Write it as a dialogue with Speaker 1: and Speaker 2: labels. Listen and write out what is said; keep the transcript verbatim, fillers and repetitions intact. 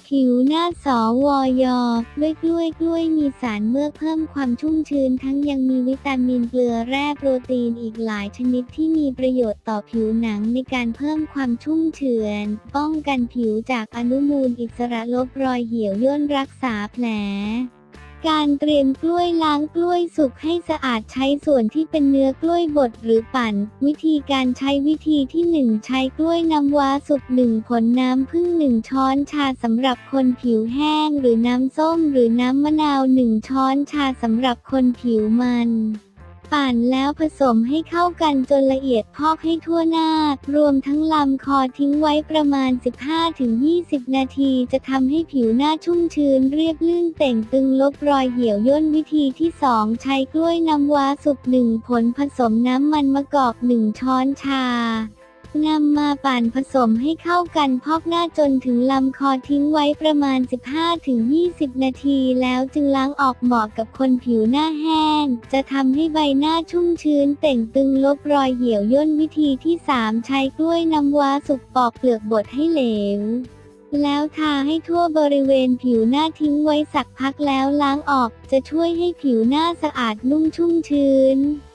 Speaker 1: ผิวหน้าสวอยด้วยกล้วยกล้วยมีสารเมือกเพิ่มความชุ่มชื้นทั้งยังมีวิตามินเกลือแร่โปรตีนอีกหลายชนิดที่มีประโยชน์ต่อผิวหนังในการเพิ่มความชุ่มเฉื่อยป้องกันผิวจากอนุมูลอิสระลบรอยเหี่ยวย่นรักษาแผลการเตรียมกล้วยล้างกล้วยสุกให้สะอาดใช้ส่วนที่เป็นเนื้อกล้วยบดหรือปั่นวิธีการใช้วิธีที่หนึ่งใช้กล้วยน้ำว้าสุกหนึ่งผลน้ำผึ้งหนึ่งช้อนชาสำหรับคนผิวแห้งหรือน้ำส้มหรือน้ำมะนาวหนึ่งช้อนชาสำหรับคนผิวมันปั่นแล้วผสมให้เข้ากันจนละเอียดพอกให้ทั่วหน้ารวมทั้งลำคอทิ้งไว้ประมาณ สิบห้าถึงยี่สิบ นาทีจะทำให้ผิวหน้าชุ่มชื้นเรียบลื่นเต่งตึงลบรอยเหี่ยวย่นวิธีที่สองใช้กล้วยน้ำว้าสุกหนึ่งผลผสมน้ำมันมะกอกหนึ่งช้อนชานำมาปั่นผสมให้เข้ากันพอกหน้าจนถึงลำคอทิ้งไว้ประมาณ สิบห้าถึงยี่สิบ นาทีแล้วจึงล้างออกเหมาะกับคนผิวหน้าแห้งจะทำให้ใบหน้าชุ่มชื้นเต่งตึงลบรอยเหี่ยวย่นวิธีที่สามใช้กล้วยน้ำว้าสุกปอกเปลือกบดให้เหลวแล้วทาให้ทั่วบริเวณผิวหน้าทิ้งไว้สักพักแล้วล้างออกจะช่วยให้ผิวหน้าสะอาดนุ่มชุ่มชื้น